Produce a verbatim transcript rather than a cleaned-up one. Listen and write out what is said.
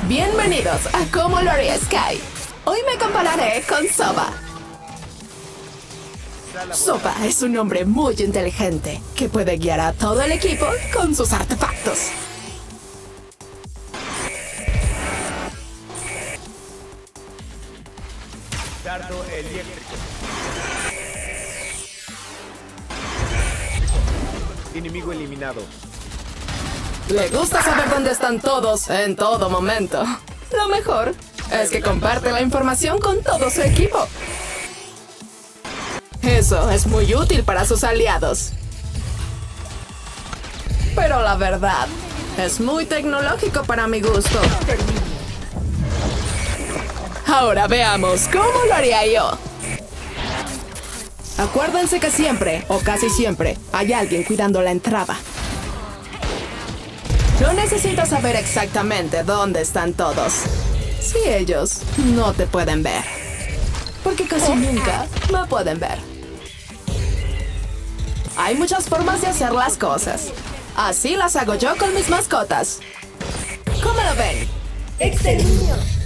Bienvenidos a Cómo lo haría Sky. Hoy me compararé con Soba. Soba es un hombre muy inteligente que puede guiar a todo el equipo con sus artefactos. Dardo eléctrico. Enemigo eliminado. Le gusta saber dónde están todos en todo momento. Lo mejor es que comparte la información con todo su equipo. Eso es muy útil para sus aliados. Pero la verdad, es muy tecnológico para mi gusto. Ahora veamos cómo lo haría yo. Acuérdense que siempre, o casi siempre, hay alguien cuidando la entrada. No necesito saber exactamente dónde están todos. Si ellos no te pueden ver. Porque casi nunca me pueden ver. Hay muchas formas de hacer las cosas. Así las hago yo con mis mascotas. ¿Cómo lo ven? ¡Exterminio!